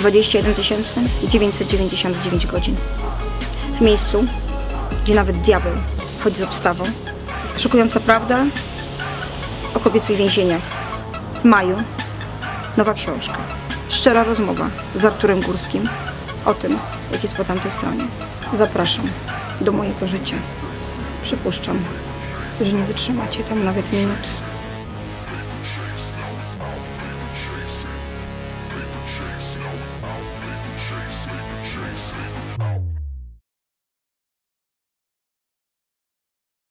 21 999 godzin. W miejscu, gdzie nawet diabeł chodzi z obstawą. Szokująca prawda o kobiecych więzieniach. W maju nowa książka. Szczera rozmowa z Arturem Górskim o tym, jak jest po tamtej stronie. Zapraszam do mojego życia. Przypuszczam, że nie wytrzymacie tam nawet minut.